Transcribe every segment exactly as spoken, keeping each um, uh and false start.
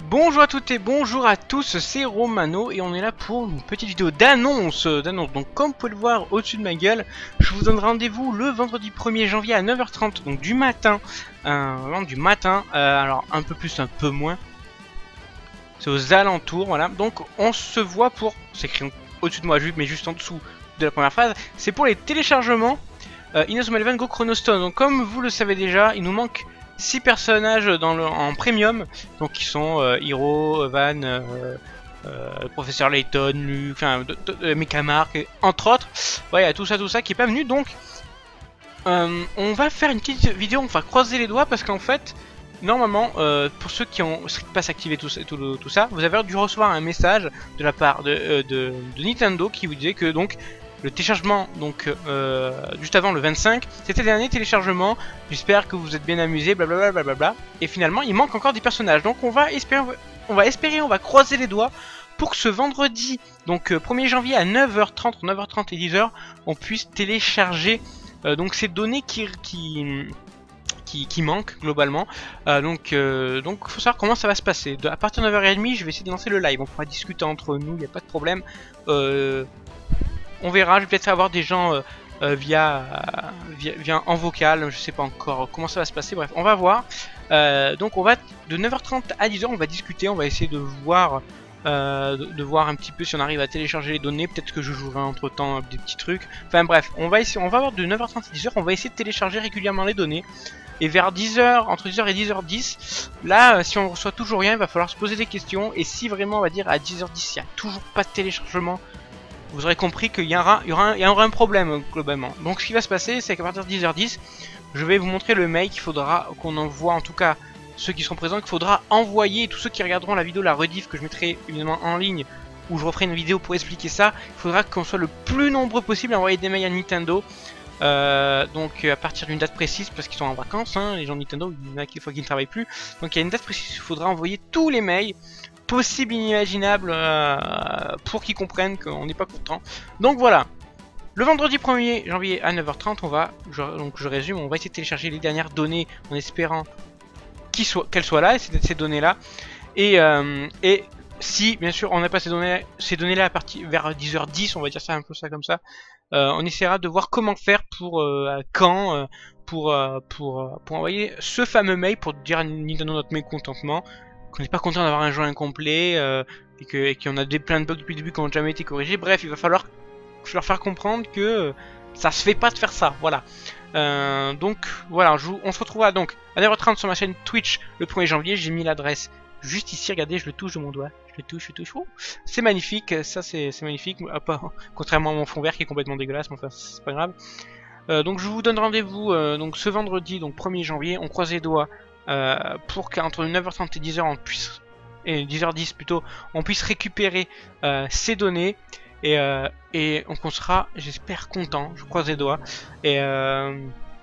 Bonjour à toutes et bonjour à tous, c'est Romano et on est là pour une petite vidéo d'annonce. d'annonce. Donc comme vous pouvez le voir au-dessus de ma gueule, je vous donne rendez-vous le vendredi premier janvier à neuf heures trente, donc du matin. Euh, vraiment du matin, euh, alors un peu plus, un peu moins. C'est aux alentours, voilà. Donc on se voit pour, c'est écrit au-dessus de moi, mais juste en dessous de la première phrase, c'est pour les téléchargements euh, Inazuma Eleven Go Chrono Stone. Donc comme vous le savez déjà, il nous manque six personnages dans le, en premium, donc qui sont euh, Hiro, Van, euh, euh, Professeur Layton, Luke, enfin, Mekamark, entre autres. Ouais, il y a tout ça, tout ça qui est pas venu, donc euh, on va faire une petite vidéo, on va croiser les doigts parce qu'en fait, normalement, euh, pour ceux qui ont Street Pass activé tout, tout, tout ça, vous avez dû recevoir un message de la part de, euh, de, de Nintendo qui vous disait que donc le téléchargement, donc euh, juste avant le vingt-cinq, c'était le dernier téléchargement. J'espère que vous êtes bien amusés, blablabla, blablabla. Et finalement, il manque encore des personnages. Donc on va espérer, on va espérer, on va croiser les doigts pour que ce vendredi, donc euh, premier janvier à neuf heures trente, neuf heures trente et dix heures, on puisse télécharger euh, donc ces données qui, qui Qui, qui manque globalement. Euh, donc euh, donc faut savoir comment ça va se passer. De, à partir de neuf heures trente, je vais essayer de lancer le live. On pourra discuter entre nous, il n'y a pas de problème. Euh, on verra, je vais peut-être avoir des gens euh, euh, via, via, via en vocal, je sais pas encore comment ça va se passer. Bref, on va voir. Euh, donc on va de neuf heures trente à dix heures, on va discuter, on va essayer de voir euh, de, de voir un petit peu si on arrive à télécharger les données. Peut-être que je jouerai entre temps des petits trucs. Enfin bref, on va essayer, on va voir de neuf heures trente à dix heures, on va essayer de télécharger régulièrement les données. Et vers dix heures, entre dix heures et dix heures dix, là, si on reçoit toujours rien, il va falloir se poser des questions. Et si vraiment, on va dire, à dix heures dix, il n'y a toujours pas de téléchargement, vous aurez compris qu'il y aura, il y aura, un, il y aura un problème, globalement. Donc, ce qui va se passer, c'est qu'à partir de dix heures dix, je vais vous montrer le mail qu'il faudra qu'on envoie, en tout cas, ceux qui seront présents, qu'il faudra envoyer. Tous ceux qui regarderont la vidéo, la rediff, que je mettrai évidemment en ligne, où je referai une vidéo pour expliquer ça, il faudra qu'on soit le plus nombreux possible à envoyer des mails à Nintendo. Euh, donc à partir d'une date précise, parce qu'ils sont en vacances, hein, les gens de Nintendo, il y en a des fois qui ne travaillent plus. Donc il y a une date précise, il faudra envoyer tous les mails possibles, inimaginables, euh, pour qu'ils comprennent qu'on n'est pas content. Donc voilà, le vendredi premier janvier à neuf heures trente, on va, je, donc je résume, on va essayer de télécharger les dernières données en espérant qu'elles soient, qu'elles soient là, ces, ces données là. Et, euh, et si bien sûr on n'a pas ces données, ces données là à partir vers dix heures dix, on va dire ça un peu ça comme ça. Euh, on essaiera de voir comment faire pour euh, quand euh, pour, euh, pour, euh, pour envoyer ce fameux mail pour dire à Nintendo notre mécontentement, qu'on n'est pas content d'avoir un jeu incomplet euh, et que et qu'on a des plein de bugs depuis le début qui n'ont jamais été corrigés. Bref, il va falloir leur faire comprendre que euh, ça se fait pas de faire ça. Voilà. Euh, donc voilà, je vous, on se retrouvera donc à neuf heures trente sur ma chaîne Twitch le premier janvier. J'ai mis l'adresse juste ici, regardez, je le touche de mon doigt. Je le touche, je le touche. Oh, c'est magnifique, ça c'est magnifique. Ah, pas, contrairement à mon fond vert qui est complètement dégueulasse, mais enfin c'est pas grave. Euh, donc je vous donne rendez-vous euh, donc ce vendredi, donc premier janvier. On croise les doigts euh, pour qu'entre neuf heures trente et dix heures on puisse, et dix heures dix plutôt, on puisse récupérer euh, ces données. Et, euh, et on sera, j'espère, content. Je croise les doigts. Et, euh,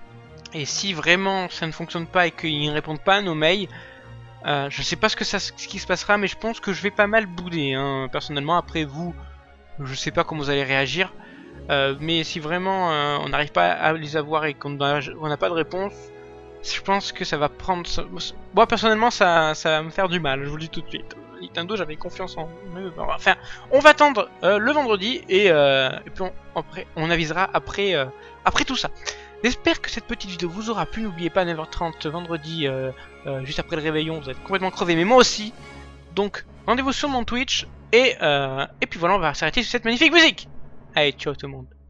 et si vraiment ça ne fonctionne pas et qu'ils ne répondent pas à nos mails, Euh, je sais pas ce que ça, ce qui se passera, mais je pense que je vais pas mal bouder, hein, personnellement. Après vous, je sais pas comment vous allez réagir, euh, mais si vraiment euh, on n'arrive pas à les avoir et qu'on n'a pas de réponse, je pense que ça va prendre. Moi personnellement, ça, ça va me faire du mal. Je vous le dis tout de suite. Nintendo, j'avais confiance en eux. Enfin, on va attendre euh, le vendredi et, euh, et puis on, après, on avisera après, euh, après tout ça. J'espère que cette petite vidéo vous aura plu. N'oubliez pas, neuf heures trente vendredi, euh, euh, juste après le réveillon, vous êtes complètement crevé, mais moi aussi. Donc rendez-vous sur mon Twitch et, euh, et puis voilà, on va s'arrêter sur cette magnifique musique. Allez, ciao tout le monde.